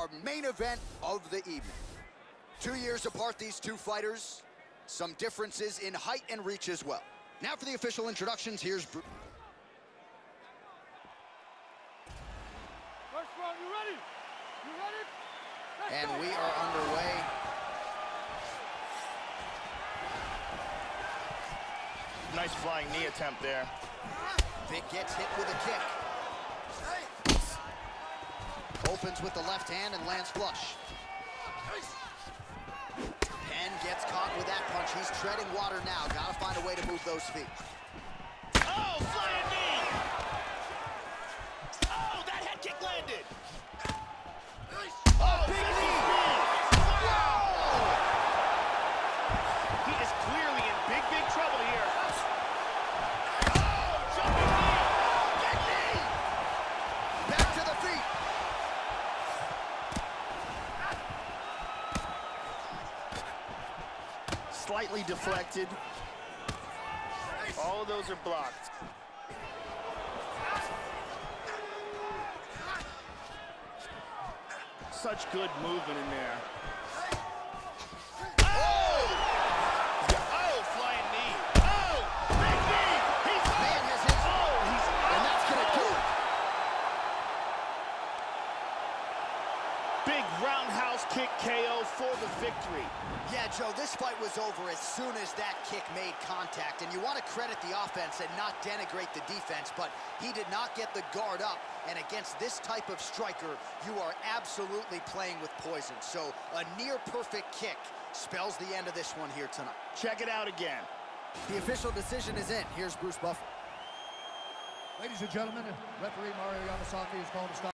our main event of the evening. 2 years apart, these two fighters. Some differences in height and reach as well. Now for the official introductions, here's Bruce. First round, you ready? You ready? And we are underway. Nice flying knee attempt there. Vic gets hit with a kick. Opens with the left hand and lands flush. Penn gets caught with that punch. He's treading water now. Gotta find a way to move those feet. Oh, flying knee! Oh, that head kick landed! Oh, big knee! Wow! He is clearly in big trouble here. Oh, jumping knee! Big knee! Back to the feet. Slightly deflected. All of those are blocked. Such good movement in there. Oh! Oh, flying knee. Oh, big knee. He's Man has his, and that's gonna do it. Big roundhouse kick KO for the victory. Yeah, Joe, this fight was over as soon as that kick made contact, and you want to credit the offense and not denigrate the defense, but he did not get the guard up, and against this type of striker, you are absolutely playing with poison. So a near-perfect kick spells the end of this one here tonight. Check it out again. The official decision is in. Here's Bruce Buffer. Ladies and gentlemen, referee Mario Yamasaki is called to stop.